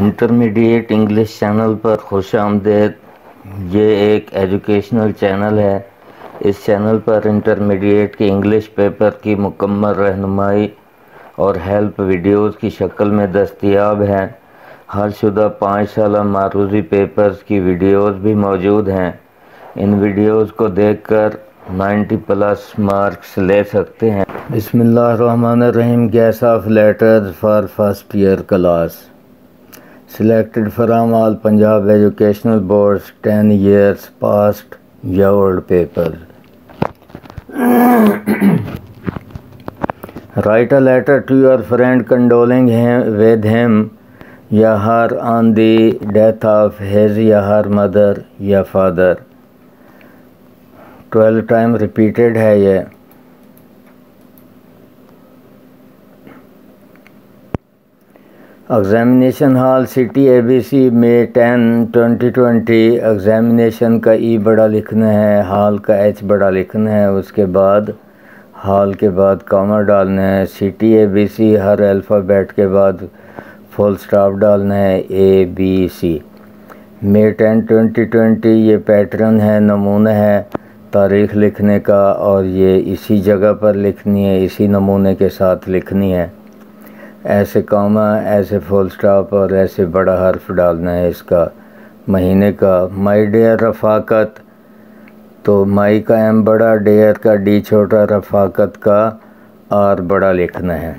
Intermediate English channel पर खुश आमदेद। ये एक एजुकेशनल चैनल है। इस चैनल पर इंटरमीडिएट के इंग्लिश पेपर की मुकम्मल रहनुमाई और हेल्प वीडियोस की शक्ल में दस्तयाब हैं। हरशुदा 5 साल मारूजी पेपर्स की वीडियोस भी मौजूद हैं। इन वीडियोस को देखकर 90+ मार्क्स ले सकते हैं। बिस्मिल्लाहिर्रहमानिर्रहीम। Guess of letters for first year class selected from all Punjab educational boards 10 years past या old papers. Write a letter to your friend condoling with him या her on the death of his या her mother या father. 12 times repeated है ये। Examination hall city ABC May 10, 2020। Examination का E बड़ा लिखना है, हॉल का H बड़ा लिखना है, उसके बाद हॉल के बाद कॉमा डालना है। सिटी ABC हर अल्फ़ाबेट के बाद फुल स्टॉप डालना है ABC। May 10, 2020 ये पैटर्न है, नमूना है तारीख़ लिखने का, और ये इसी जगह पर लिखनी है, इसी नमूने के साथ लिखनी है। ऐसे कॉमा, ऐसे फुल स्टॉप और ऐसे बड़ा हर्फ डालना है इसका महीने का। माई डियर रफ़ाकत, तो माई का M बड़ा, डियर का D छोटा, रफ़ाकत का R बड़ा लिखना है।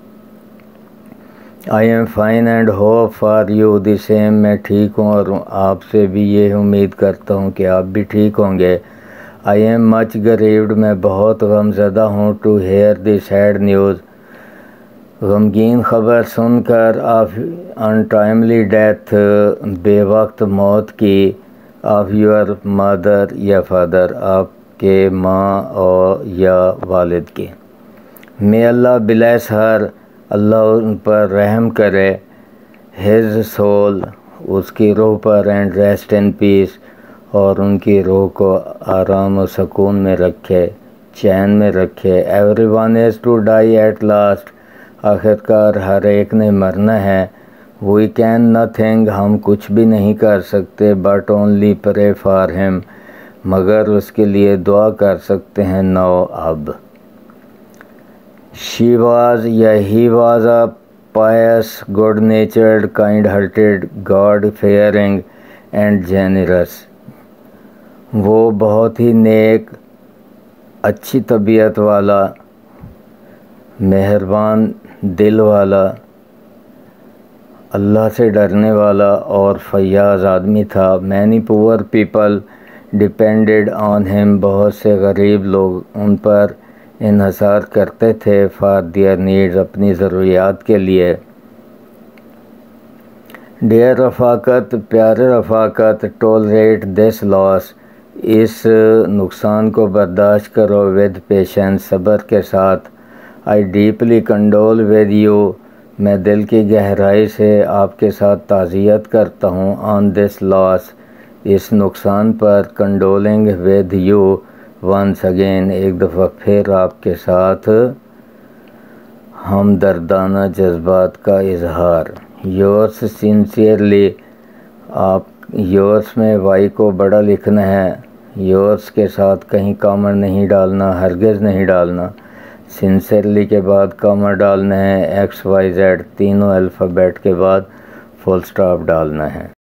I am fine and hope for you the same, मैं ठीक हूँ और आपसे भी ये उम्मीद करता हूँ कि आप भी ठीक होंगे। आई एम मच गरीव्ड, मैं बहुत गमज़दा हूँ। To hear the sad news, गमगीन ख़बर सुनकर। ऑफ अनटाइमली डेथ, बेवक्त मौत की। ऑफ योर मदर या फादर, आपके माँ और या वालिद की। मे अल्लाह ब्लेस हर, अल्लाह उन पर रहम करे। हिज सोल, उसकी रूह पर। एंड रेस्ट इन पीस, और उनकी रूह को आराम और सुकून में रखे, चैन में रखे। Everyone is to die at last, आखिरकार हर एक ने मरना है। वी कैन नथिंग, हम कुछ भी नहीं कर सकते। But only pray for him, मगर उसके लिए दुआ कर सकते हैं। नो अब। शी वाज या he was a pious, good natured, kind hearted, god fearing and generous, वो बहुत ही नेक, अच्छी तबीयत वाला, मेहरबान दिल वाला, अल्लाह से डरने वाला और फयाज आदमी था। Many poor people depended on him, बहुत से गरीब लोग उन पर इन्हसार करते थे। फॉर देयर नीड्स, अपनी ज़रूरियात के लिए। डियर रफ़ाकत, प्यारे रफ़ाकत। टॉलरेट दिस लॉस, इस नुकसान को बर्दाश्त करो। विद पेशेंस, सब्र के साथ। I deeply condole with you, मैं दिल की गहराई से आपके साथ ताज़ियत करता हूँ। ऑन दिस लॉस, इस नुकसान पर। Condoling with you once again, एक दफ़ा फिर आपके साथ हमदर्दाना जज्बात का इजहार। योर्स सिंसियरली, आप योर्स में वाई को बड़ा लिखना है। योर्स के साथ कहीं कॉमा नहीं डालना, हरगिज़ नहीं डालना। सिंसियरली के बाद कॉमा डालना है। XYZ तीनों अल्फ़ाबेट के बाद फुल स्टॉप डालना है।